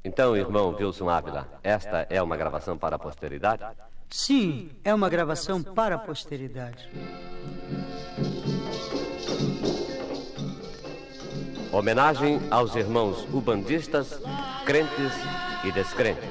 Então, irmão Wilson Ávila, esta é uma gravação para a posteridade? Sim, é uma gravação para a posteridade. Homenagem aos irmãos ubandistas, crentes e descrentes.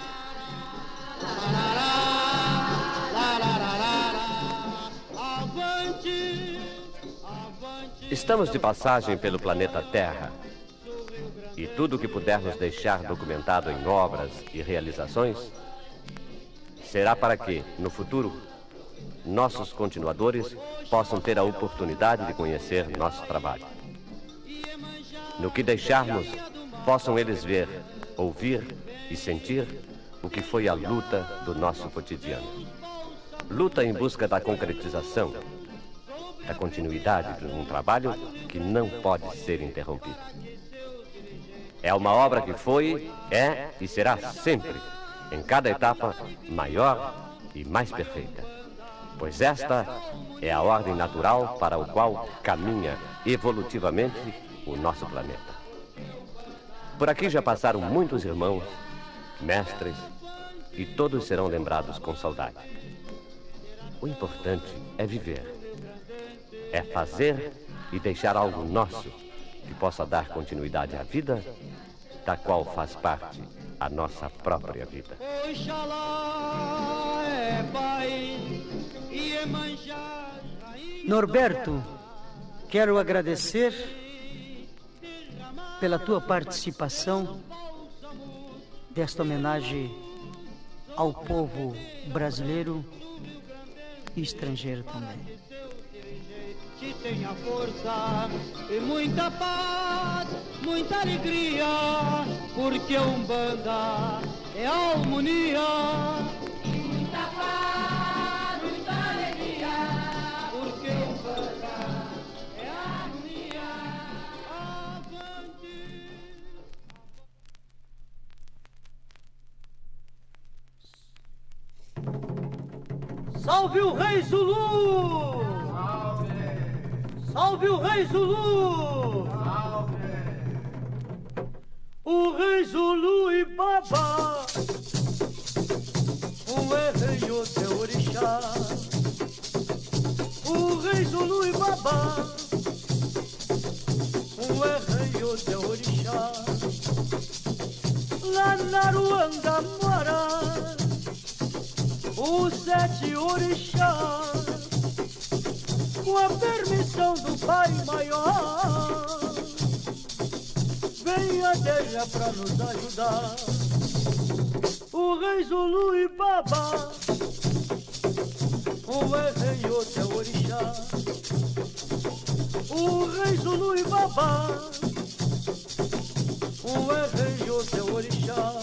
Estamos de passagem pelo planeta Terra e tudo o que pudermos deixar documentado em obras e realizações será para que, no futuro, nossos continuadores possam ter a oportunidade de conhecer nosso trabalho. No que deixarmos, possam eles ver, ouvir e sentir o que foi a luta do nosso cotidiano. Luta em busca da concretização, da continuidade de um trabalho que não pode ser interrompido. É uma obra que foi, é e será sempre, em cada etapa, maior e mais perfeita. Pois esta é a ordem natural para o qual caminha evolutivamente o nosso planeta. Por aqui já passaram muitos irmãos, mestres, e todos serão lembrados com saudade. O importante é viver, é fazer e deixar algo nosso que possa dar continuidade à vida, da qual faz parte a nossa própria vida. Norberto, quero agradecer pela tua participação desta homenagem ao povo brasileiro e estrangeiro também. Que tenha força e muita paz, muita alegria, porque Umbanda é harmonia. Muita paz, muita alegria, porque Umbanda é harmonia. Avante. Salve o Rei Zulu! Salve o Rei Zulu! Salve! O Rei Zulu e Baba, um é rei, outro é orixá. O Rei Zulu e Baba, um é rei, outro é orixá. Lá na Ruanda mora os 7 orixás, com a permissão do Pai Maior, vem a terra pra nos ajudar. O Rei Zulu e Baba, um é rei, outro é orixá. O Rei Zulu e Baba, um é rei, outro é orixá.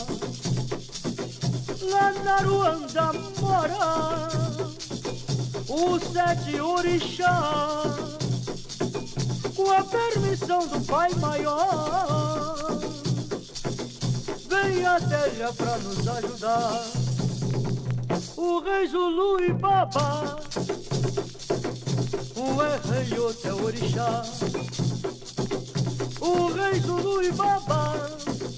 Lá na Ruanda mora os 7 orixás, com a permissão do Pai Maior, vem a terra pra nos ajudar. O Rei Zulu e Baba, um é rei, outro é orixá. O Rei Zulu e Baba,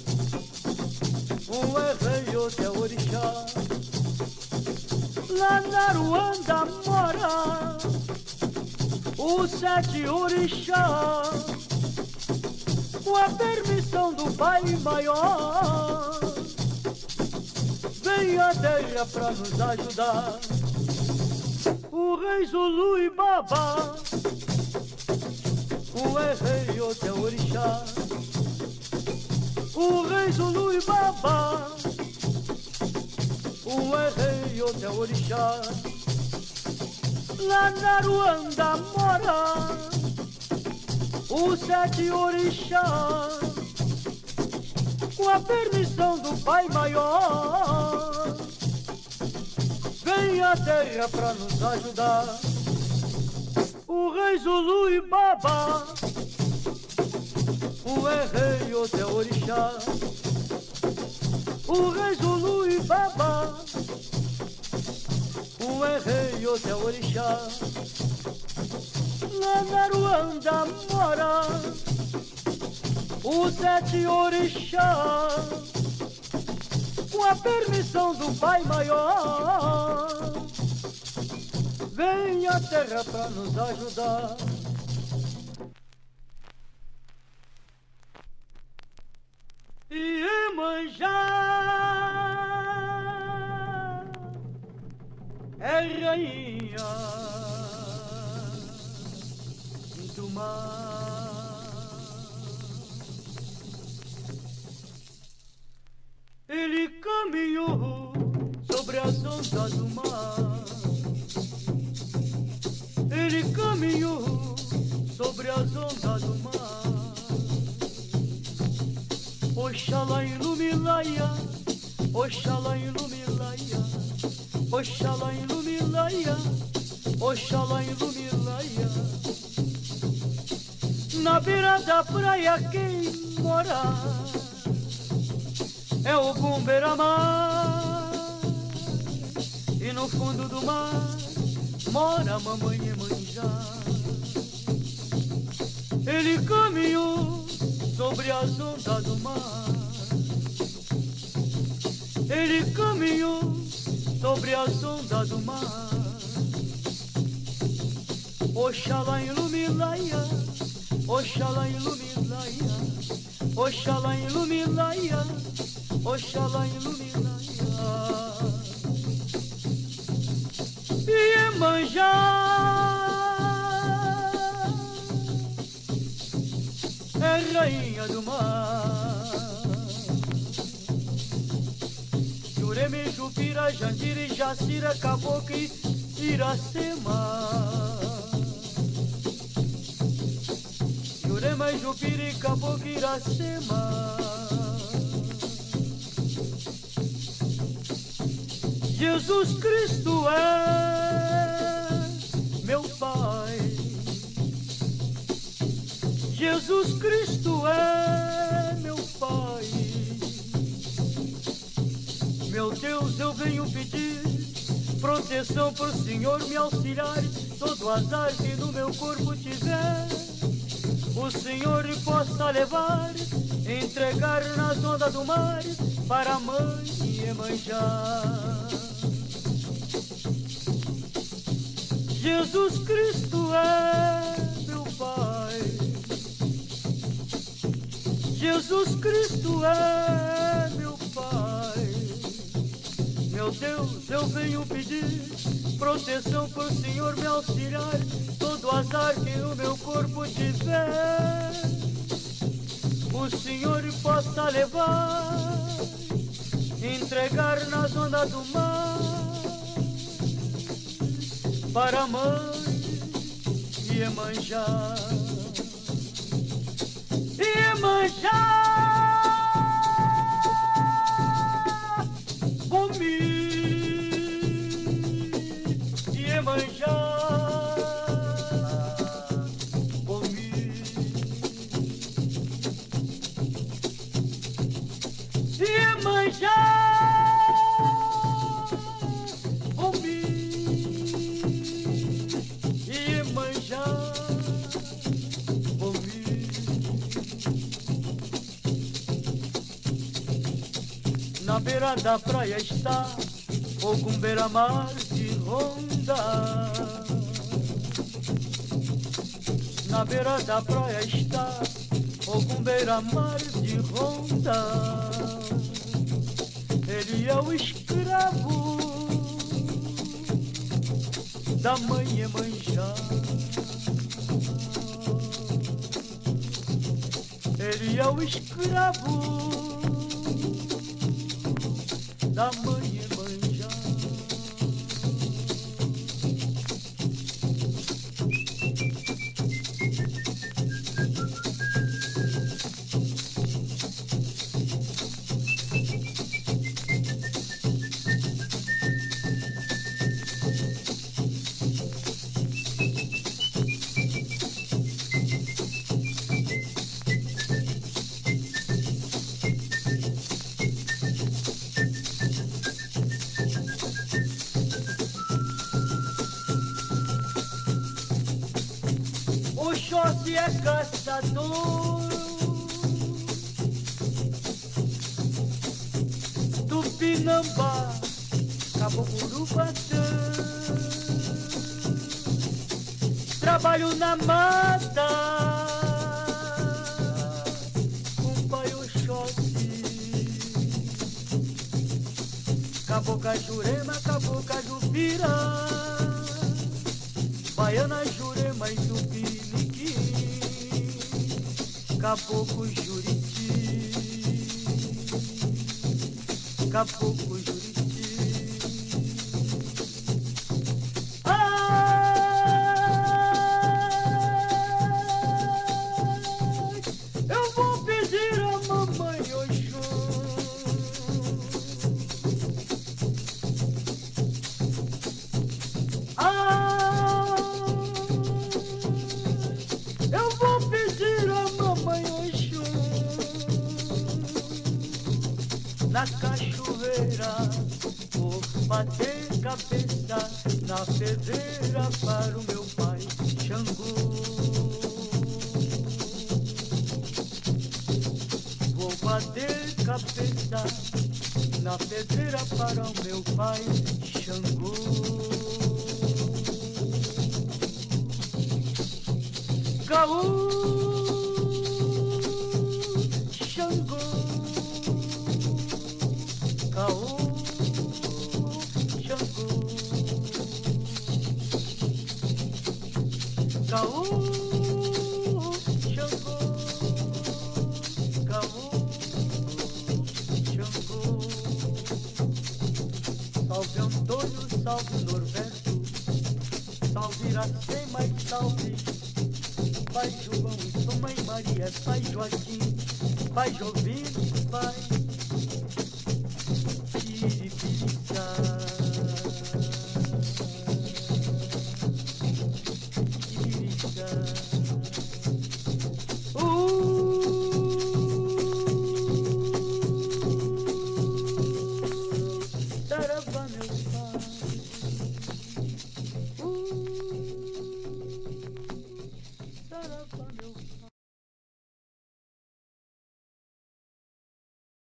um é rei, outro é orixá. Lá na Ruanda mora os 7 orixás, com a permissão do Pai Maior, vem a terra pra nos ajudar. O Rei Zulu e Baba, um é rei, outro é orixá. O Rei Zulu e Baba, um é rei, outro é orixá. Lá na Ruanda mora os 7 orixás, com a permissão do Pai Maior, vem a terra pra nos ajudar. O Rei Zulu e Baba, um é rei, outro é orixá. O Rei Zulu e Baba, um é rei, outro é orixá. Lá na Ruanda mora os 7 orixás, a permissão do Pai Maior, vem a terra pra nos ajudar. Iemanjá é rainha do mar. Ele caminhou sobre as ondas do mar. Ele caminhou sobre as ondas do mar. Oxalá iluminaia, Oxalá iluminaia, Oxalá iluminaia, Oxalá iluminaia. Na beira da praia quem mora é o Bumberamar, e no fundo do mar mora a mamãe Iemanjá. Ele caminhou sobre as ondas do mar. Ele caminhou sobre as ondas do mar. Oxalá iluminaia, Oxalá iluminaia, Oxalá iluminaia, Oxalá iluminaia. Iemanjá é rainha do mar. Jureme, Jupira, Jandira, Jacira, Caboclo e Iracema. Jurema, Jupira, Caboclo e Iracema. Jesus Cristo é meu Pai. Jesus Cristo é meu Pai. Meu Deus, eu venho pedir proteção pro Senhor me auxiliar. Todo azar que no meu corpo tiver, o Senhor possa levar, entregar nas ondas do mar para a mãe Iemanjá. Jesus Cristo é meu Pai. Jesus Cristo é meu Pai. Meu Deus, eu venho pedir proteção pro Senhor me auxiliar. Todo azar que o meu corpo tiver, o Senhor possa levar, entregar nas ondas do mar para a mãe Iemanjá. Iemanjá comigo, Iemanjá comigo, Iemanjá na beira da praia está o Bumberamar de Ronda. Na beira da praia está o Bumberamar de Ronda. Ele é o escravo da mãe Iemanjá. Ele é o escravo da mãe Iemanjá. Oxóssi é caçador, Tupi Tupinambá, Caboclo Batã. Trabalho na mata com Pai Oxóssi. Cabocla Jurema, Cabocla Jupira, Baiana Jurema e Tupiniquim, Caboclo Juriti, Caboclo Juriti. Eu vou pedir a mamãe Oxum. Eu vou pedir a mamãe Oxum na cachoeira, vou bater cabeça na pedreira para o meu pai Xangô. Vou bater cabeça na pedreira para o meu pai Xangô. Gaú, Xangô, Gaú, Xangô, Gaú, Xangô, Gaú, Xangô. Salve Antônio, salve Norberto, salve Iracema e salve Pai João e Sua Mãe Maria, Pai Joaquim, Pai Jovino, Pai